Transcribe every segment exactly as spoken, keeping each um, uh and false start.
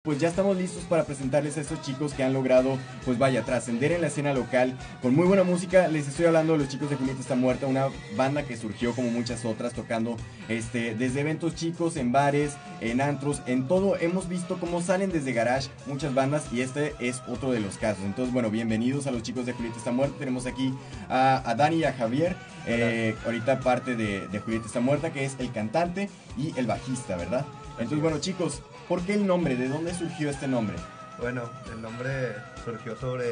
Pues ya estamos listos para presentarles a estos chicos que han logrado, pues vaya, trascender en la escena local con muy buena música. Les estoy hablando de los chicos de Julieta está muerta, una banda que surgió como muchas otras, tocando este, desde eventos chicos, en bares, en antros, en todo. Hemos visto cómo salen desde garage muchas bandas y este es otro de los casos. Entonces, bueno, bienvenidos a los chicos de Julieta está muerta. Tenemos aquí a, a Dani y a Javier, eh, ahorita parte de, de Julieta está muerta, que es el cantante y el bajista, ¿verdad? Entonces, bueno, chicos, ¿por qué el nombre? ¿De dónde surgió este nombre? Bueno, el nombre surgió sobre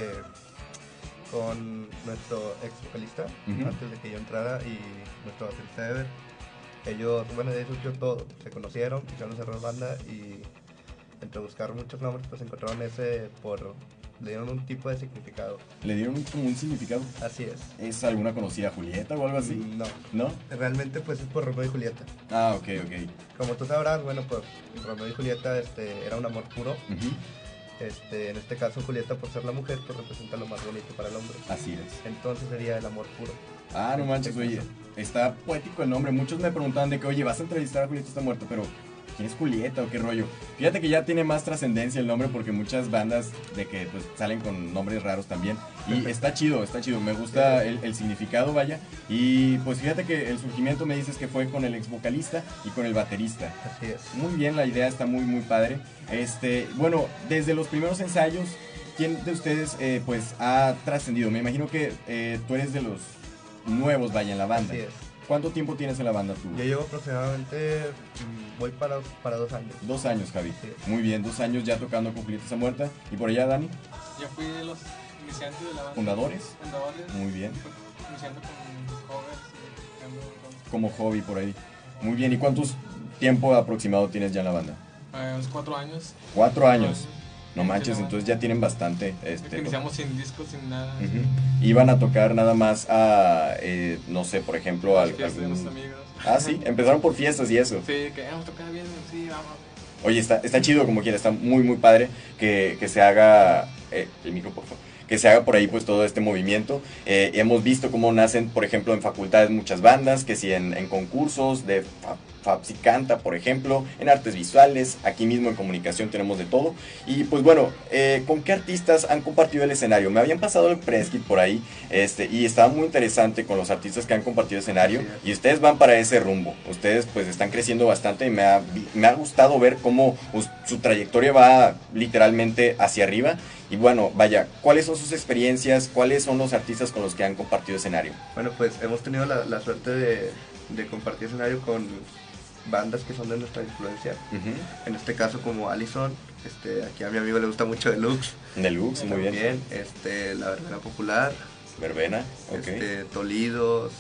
con nuestro ex vocalista, uh-huh. antes de que yo entrara, y nuestro baterista Ever. Ellos, bueno, de ahí surgió todo. Se conocieron, quisieron cerrar banda y entre buscar muchos nombres, pues encontraron ese por... Le dieron un tipo de significado. ¿Le dieron un, como un significado? Así es. ¿Es alguna conocida Julieta o algo así? No. ¿No? Realmente pues es por Romeo y Julieta. Ah, ok, ok. Como tú sabrás, bueno, pues Romeo y Julieta este, era un amor puro. Uh-huh. Este, en este caso Julieta, por ser la mujer, pues representa lo más bonito para el hombre. Así es. Entonces sería el amor puro. Ah, no manches, oye, está poético el nombre. Muchos me preguntaban de que, oye, vas a entrevistar a Julieta está muerta, pero ¿quién es Julieta o qué rollo? Fíjate que ya tiene más trascendencia el nombre porque muchas bandas de que pues salen con nombres raros también. Y está chido, está chido. Me gusta el, el significado, vaya. Y pues fíjate que el surgimiento me dices que fue con el ex vocalista y con el baterista. Así es. Muy bien, la idea está muy, muy padre. Este, bueno, desde los primeros ensayos, ¿quién de ustedes eh, pues ha trascendido? Me imagino que eh, tú eres de los nuevos, vaya, en la banda. Así es. ¿Cuánto tiempo tienes en la banda tú? Yo llevo aproximadamente, voy para, para dos años. Dos años, Javi. Sí. Muy bien, dos años ya tocando con Julieta está muerta. ¿Y por allá, Dani? Yo fui de los iniciantes de la banda. ¿Fundadores? Fundadores. Muy bien. Iniciando con covers y tocando con... Como hobby por ahí. Muy bien, ¿y cuántos tiempo aproximado tienes ya en la banda? Eh, unos cuatro años. ¿Cuatro años? Cuatro No manches, entonces ya tienen bastante. Este, iniciamos sin discos, sin nada. Uh-huh. Iban a tocar nada más a, eh, no sé, por ejemplo, al, fiestas algún... de los amigos. Ah, sí, empezaron por fiestas y eso. Sí, que vamos a tocar bien, sí, vamos. Oye, está, está chido como quiera, está muy, muy padre que, que se haga... Eh, el micro, por favor. Que se haga por ahí pues todo este movimiento. Eh, hemos visto cómo nacen, por ejemplo, en facultades muchas bandas, que si en, en concursos de Fapsi Canta, por ejemplo, en artes visuales, aquí mismo en comunicación tenemos de todo. Y pues bueno, eh, ¿con qué artistas han compartido el escenario? Me habían pasado el preskit por ahí, este, y estaba muy interesante con los artistas que han compartido escenario, y ustedes van para ese rumbo. Ustedes pues están creciendo bastante y me ha, me ha gustado ver cómo pues, su trayectoria va literalmente hacia arriba. Y bueno, vaya, ¿cuáles son sus experiencias? ¿Cuáles son los artistas con los que han compartido escenario? Bueno, pues hemos tenido la, la suerte de, de compartir escenario con bandas que son de nuestra influencia. Uh-huh. En este caso como Allison, este, aquí a mi amigo le gusta mucho Deluxe. Deluxe, muy bien. Bien, este, La Verbena Popular. Verbena, ok. Este, Tolidos,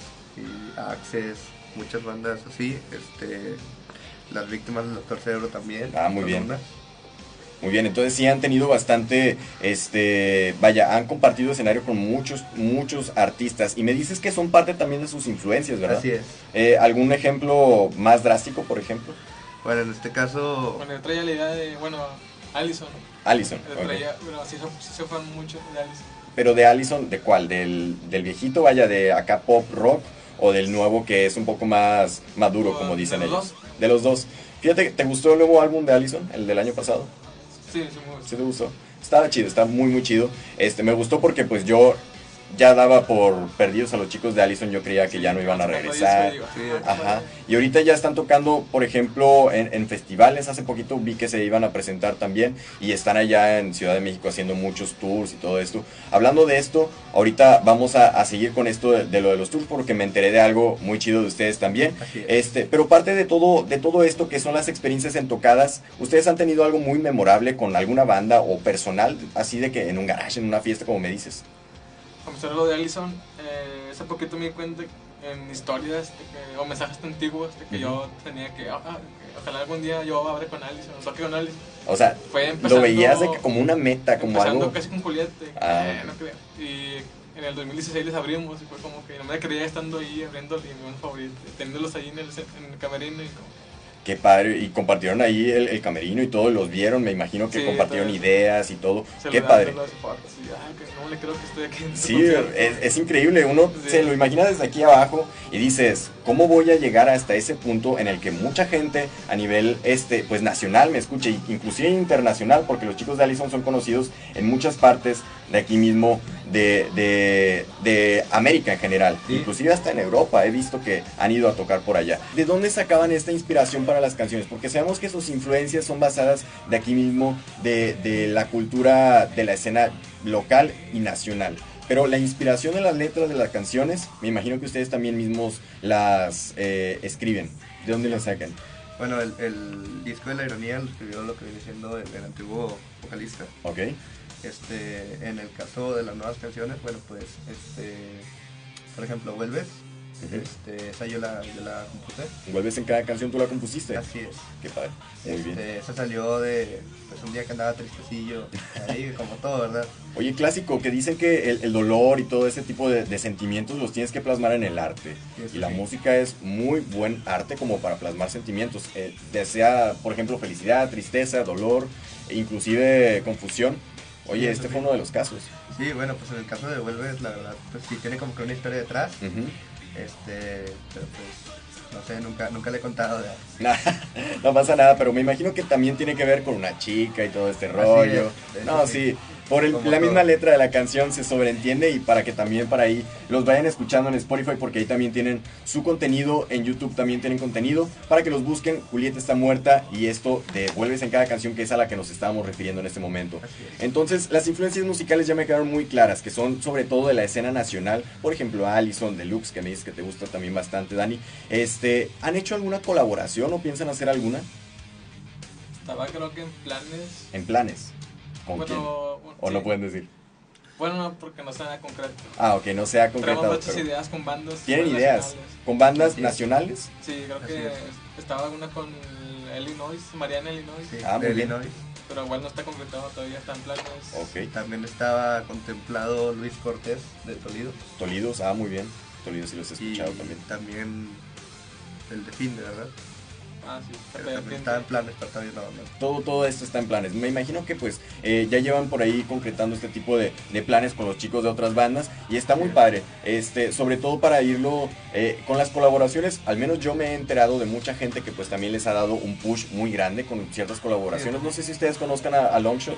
y Access, muchas bandas así. Este, Las Víctimas del Doctor Cerebro también. Ah, muy bien. Una. Muy bien, entonces sí han tenido bastante, este, vaya, han compartido escenario con muchos, muchos artistas. Y me dices que son parte también de sus influencias, ¿verdad? Así es. Eh, ¿Algún ejemplo más drástico, por ejemplo? Bueno, en este caso... Bueno, yo traía la idea de, bueno, Allison. Allison, traía, okay. Pero sí, sí se fan mucho de Allison. ¿Pero de Allison, de cuál? ¿Del, del viejito, vaya, de acá pop rock? ¿O del nuevo que es un poco más maduro, como dicen de los ellos? Dos. De los dos. Fíjate, ¿te gustó el nuevo álbum de Allison, el del año pasado? Sí, sí, me gustó. ¿Sí te gustó? Estaba chido, está muy muy chido. Este, me gustó porque pues yo ya daba por perdidos a los chicos de Allison, yo creía que sí, ya no iban a regresar. Sí, ajá. Y ahorita ya están tocando, por ejemplo, en, en festivales. Hace poquito vi que se iban a presentar también y están allá en Ciudad de México haciendo muchos tours y todo esto. Hablando de esto, ahorita vamos a, a seguir con esto de, de lo de los tours porque me enteré de algo muy chido de ustedes también. Este, pero parte de todo, de todo esto que son las experiencias en tocadas, ¿ustedes han tenido algo muy memorable con alguna banda o personal, así de que en un garage, en una fiesta, como me dices? Comenzar lo de Allison, eh, hace poquito me di cuenta en historias de que, o mensajes antiguos de que uh-huh. yo tenía que, oh, que ojalá algún día yo abre con Allison, o toque con Allison. O sea, Fue lo veías de que como una meta, como empezando algo... casi con Julieta, ah, eh, no creo. Y en el dos mil dieciséis les abrimos y fue como que no me creía estando ahí abriendo mi buen favorito, teniéndolos ahí en el, en el camerino y como... Qué padre, y compartieron ahí el, el camerino y todo, los vieron, me imagino que Sí, compartieron entonces, ideas y todo, se qué le padre. dan los fotos y, ay, que no le creo que estoy aquí en este Sí, concierto. es, es increíble, uno Sí. se lo imagina desde aquí abajo y dices, ¿cómo voy a llegar hasta ese punto en el que mucha gente a nivel este, pues nacional me escuche, inclusive internacional, porque los chicos de Allison son conocidos en muchas partes de aquí mismo, de, de, de América en general, Sí. inclusive hasta en Europa, he visto que han ido a tocar por allá. ¿De dónde sacaban esta inspiración para las canciones? Porque sabemos que sus influencias son basadas de aquí mismo, de, de la cultura de la escena local y nacional. Pero la inspiración de las letras de las canciones, me imagino que ustedes también mismos las eh, escriben. ¿De dónde las sacan? Bueno, el, el disco de La Ironía lo escribió lo que viene siendo el, el antiguo vocalista. Ok. Este, en el caso de las nuevas canciones, bueno, pues, este, por ejemplo, Vuelves, Ujú. este, esa yo la, yo la compuse. ¿Vuelves en cada canción tú la compusiste? Así es. Qué padre. Muy Este, bien. esa salió de, pues, un día que andaba tristecillo, ahí, como todo, ¿verdad? Oye, clásico, que dicen que el, el dolor y todo ese tipo de, de sentimientos los tienes que plasmar en el arte. Sí, eso Y la sí. música es muy buen arte como para plasmar sentimientos. Eh, ya sea, por ejemplo, felicidad, tristeza, dolor, e inclusive confusión. Oye, Sí, eso este sí. fue uno de los casos. Sí, bueno, pues en el caso de Vuelves, la verdad, pues sí tiene como que una historia detrás, Ujú. este, pero pues, no sé, nunca, nunca le he contado de... Nah, no pasa nada, pero me imagino que también tiene que ver con una chica y todo este rollo. es, de No, hecho, sí, por el- Como la misma todo. letra de la canción se sobreentiende y para que también para ahí los vayan escuchando en Spotify porque ahí también tienen su contenido, en YouTube también tienen contenido, para que los busquen. Julieta está muerta y esto de Vuelves en cada canción, que es a la que nos estábamos refiriendo en este momento. Así es. Entonces, las influencias musicales ya me quedaron muy claras, que son sobre todo de la escena nacional. Por ejemplo, Allison, Deluxe, que me dices que te gusta también bastante, Dani. Este, ¿han hecho alguna colaboración o piensan hacer alguna? Estaba creo que en planes. En planes. ¿Con bueno, quién? bueno, ¿O sí. no pueden decir? Bueno, no, porque no sea nada concreto. Ah, ok, no se ha Tenemos concretado. muchas Pero ideas con bandas. ¿tienen nacionales. ideas? ¿Con bandas Así es. nacionales? Sí, creo Así que es. estaba una con Illinois, Mariana Illinois. Sí, Ah, muy de bien. Illinois. Pero igual no está concretado todavía, está en planes. Ok. También estaba contemplado Luis Cortés de Toledo. Tolidos, ah, muy bien. Tolidos sí los he Y escuchado también. también el de Finde, ¿verdad? Ah, sí, Pero Pepe también Pinto. estaba en planes, pero todavía no, no. Todo, todo esto está en planes. Me imagino que pues eh, ya llevan por ahí concretando este tipo de, de planes con los chicos de otras bandas y está muy Sí. padre. Este, sobre todo para irlo eh, con las colaboraciones, al menos yo me he enterado de mucha gente que pues también les ha dado un push muy grande con ciertas colaboraciones. Sí. No sé si ustedes conozcan a, a Longshot,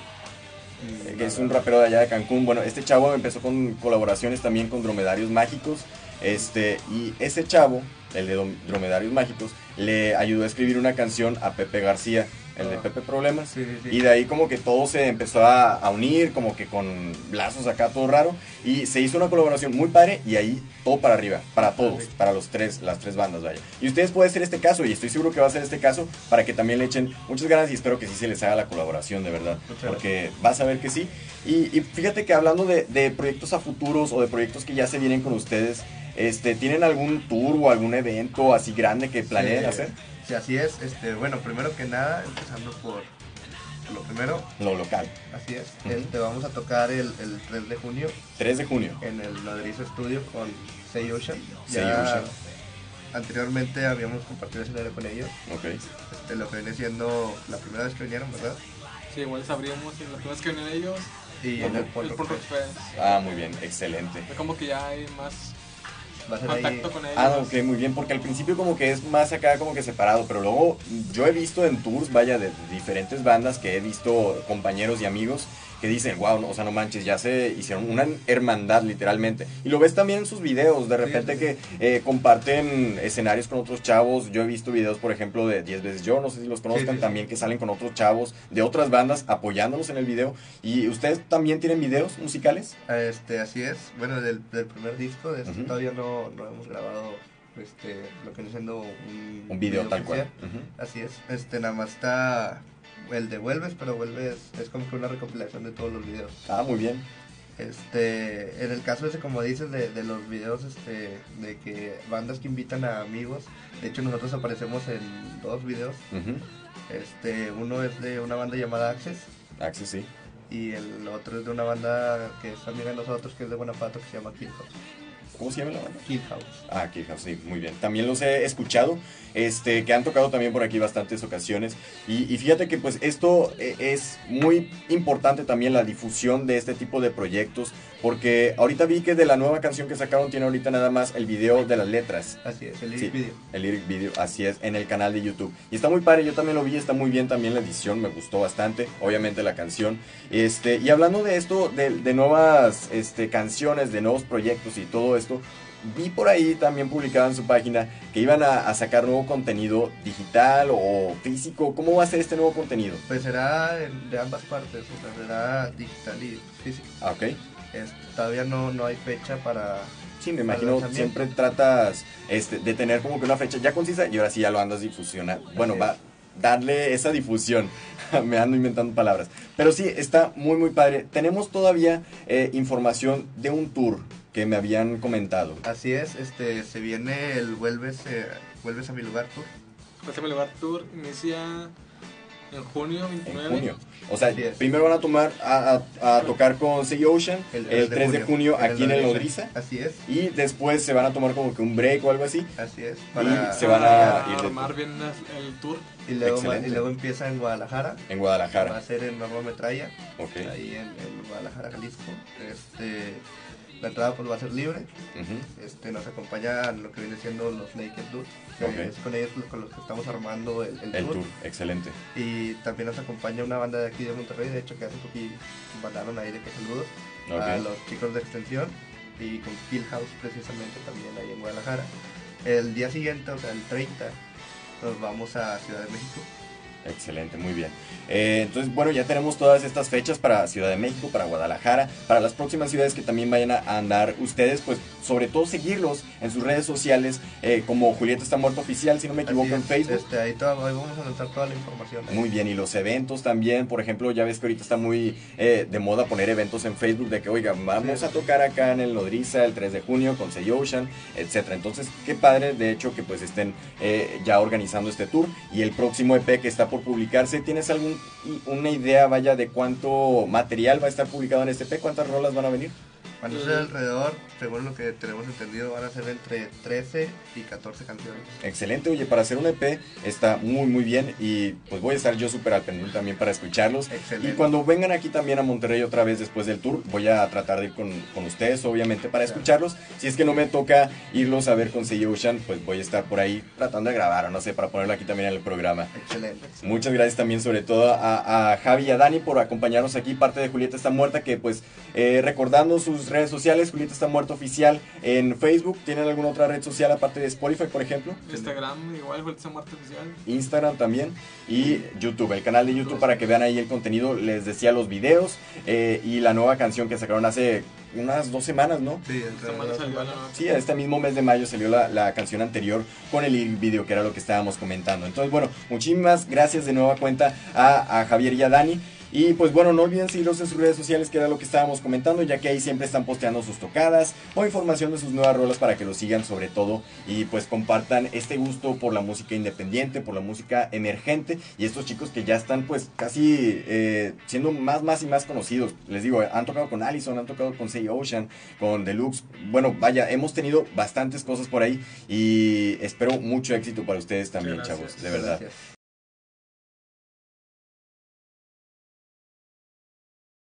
eh, que No, es no, un no. rapero de allá de Cancún. Bueno, este chavo empezó con colaboraciones también con Dromedarios Mágicos. Este, y ese chavo, el de Dom- Dromedarios Mágicos, le ayudó a escribir una canción a Pepe García, el de Ah. Pepe Problemas. Sí, sí, sí. Y de ahí como que todo se empezó a, a unir, como que con lazos acá, todo raro. Y se hizo una colaboración muy padre y ahí todo para arriba, para todos, Perfecto. para los tres, las tres bandas, vaya. Y ustedes puede ser este caso y estoy seguro que va a ser este caso para que también le echen muchas ganas y espero que sí se les haga la colaboración, de verdad. Muchas Porque vas a ver que sí. Y, y fíjate que hablando de, de proyectos a futuros o de proyectos que ya se vienen con ustedes, este, ¿tienen algún tour o algún evento así grande que planeen Sí, hacer? Sí, así es. Este, bueno, primero que nada, empezando por, por lo primero, Lo local. así es. Ujú. Este, vamos a tocar el, el tres de junio tres de junio. en el Madrizo Studio con Say Ocean. Say Ya Ocean. Anteriormente habíamos compartido escenario con ellos. Ok. Este, lo que viene siendo la primera vez que vinieron, ¿verdad? Sí, igual sabríamos y la primera vez que vienen ellos, Y Ajá. en el el Punk Punk Rock Rock Fest. Fest. Ah, muy bien, excelente. Es como que ya hay más Va a ser ahí. contacto con ellos. Ah, ok, muy bien, porque al principio como que es más acá como que separado, pero luego yo he visto en tours, vaya, de diferentes bandas que he visto compañeros y amigos que dicen, wow, o sea, no manches, ya se hicieron una hermandad literalmente. Y lo ves también en sus videos, de repente sí, que eh, comparten escenarios con otros chavos. Yo he visto videos, por ejemplo, de diez veces yo, no sé si los conozcan, Sí, sí, sí. también que salen con otros chavos de otras bandas apoyándolos en el video. ¿Y ustedes también tienen videos musicales? Este, así es. Bueno, del, del primer disco, de este Ujú. todavía no, no hemos grabado este, lo que viene siendo un, Un video tal cual. oficial. Ujú. Así es. Este, nada más está el de Vuelves, pero Vuelves es como que una recopilación de todos los videos. Ah, muy bien. Este, en el caso ese, como dices, de, de los videos, este, de que bandas que invitan a amigos, de hecho nosotros aparecemos en dos videos. Ujú. Este, uno es de una banda llamada Access Axis, sí. y el otro es de una banda que es amiga de nosotros, que es de Guanajuato, que se llama Kill Hot. ¿Cómo se llama la banda? Kill House. Ah, Kill House, sí, muy bien. También los he escuchado, este, que han tocado también por aquí bastantes ocasiones. Y, y fíjate que pues esto eh, es muy importante también, la difusión de este tipo de proyectos, porque ahorita vi que de la nueva canción que sacaron tiene ahorita nada más el video de las letras. Así es, el lyric Sí, video. el lyric video, así es, en el canal de YouTube. Y está muy padre, yo también lo vi, está muy bien también la edición, me gustó bastante, obviamente la canción. Este, y hablando de esto, de, de nuevas este, canciones, de nuevos proyectos y todo esto, vi por ahí también publicado en su página que iban a, a sacar nuevo contenido digital o físico. ¿Cómo va a ser este nuevo contenido? Pues será en- de ambas partes, o sea, será digital y físico. Ah, ok. Es- todavía no, no hay fecha para... Sí, me para imagino lanzamiento. siempre tratas este, de tener como que una fecha ya concisa y ahora sí ya lo andas difusionando. Bueno, Así va es. darle esa difusión. Me ando inventando palabras. Pero sí, está muy muy padre. Tenemos todavía eh, información de un tour que me habían comentado. Así es, este, se viene el Vuelves, eh, Vuelves a mi lugar tour. Pásame el lugar tour inicia en junio En veintinueve. junio. O sea, Así es. primero van a tomar a, a- a tocar con Say Ocean el, tres de junio aquí en el Nodriza. Así es, Y después se van a tomar como que un break o algo así. así es. Y se van a ir de armar tour. bien el, el tour. y luego, Excelente. y luego empieza en Guadalajara. En Va Guadalajara. a ser en Norma Metralla, Ok. ahí en, en Guadalajara, Jalisco. Este, la entrada pues va a ser libre. Ujú. Este, nos acompañan lo que viene siendo los Naked Dudes, que Ok. es con ellos pues, con los que estamos armando el, el El tour. tour, excelente. Y también nos acompaña una banda de aquí de Monterrey, de hecho que hace poquito mandaron ahí de que saludos a Ok. los chicos de Extensión y con Kill House precisamente también ahí en Guadalajara. El día siguiente, o sea el treinta, nos vamos a Ciudad de México. Excelente, muy bien. Eh, entonces, bueno, ya tenemos todas estas fechas para Ciudad de México, para Guadalajara, para las próximas ciudades que también vayan a andar ustedes, pues sobre todo seguirlos en sus redes sociales, eh, como Julieta está muerta oficial, si no me equivoco, Así en es, Facebook. Este, ahí, todo- ahí vamos a lanzar toda la información. Muy bien, y los eventos también, por ejemplo, ya ves que ahorita está muy eh, de moda poner eventos en Facebook de que, oiga, vamos Sí. a tocar acá en el Nodriza el tres de junio con Say Ocean, etcétera. Entonces, qué padre, de hecho, que pues estén eh, ya organizando este tour. Y el próximo E P que está por publicarse, ¿tienes algún i- una idea, vaya, de cuánto material va a estar publicado en este E P? ¿Cuántas rolas van a venir? Van a ser alrededor, según lo que tenemos entendido, van a ser entre trece y catorce canciones. Excelente, oye, para hacer un E P está muy muy bien y pues voy a estar yo súper al pendiente también para escucharlos. Excelente. Y cuando vengan aquí también a Monterrey otra vez después del tour, voy a tratar de ir con, con ustedes, obviamente, para Claro. escucharlos. Si es que no me toca irlos a ver con Say Ocean, pues voy a estar por ahí tratando de grabar o no sé, para ponerlo aquí también en el programa. Excelente. Muchas gracias también sobre todo a, a Javi y a Dani por acompañarnos aquí, parte de Julieta está muerta, que pues eh, recordando sus redes sociales, Julieta está muerta oficial en Facebook. ¿Tienen alguna otra red social aparte de Spotify, por ejemplo? Instagram, igual, Julieta Muerte Oficial. Instagram también y YouTube, el canal de YouTube para que vean ahí el contenido, les decía los videos eh, y la nueva canción que sacaron hace unas dos semanas, ¿no? Sí, entre Esta semana dos salió la semanas. nueva. Sí, este mismo mes de mayo salió la, la canción anterior con el video que era lo que estábamos comentando. Entonces, bueno, muchísimas gracias de nueva cuenta a, a Javier y a Dani. Y pues bueno, no olviden seguirlos en sus redes sociales, que era lo que estábamos comentando, ya que ahí siempre están posteando sus tocadas o información de sus nuevas rolas para que los sigan sobre todo y pues compartan este gusto por la música independiente, por la música emergente y estos chicos que ya están pues casi eh, siendo más, más y más conocidos. Les digo, han tocado con Allison, han tocado con Say Ocean, con Deluxe. Bueno, vaya, hemos tenido bastantes cosas por ahí y espero mucho éxito para ustedes también, Muchas gracias. chavos, de verdad. Gracias.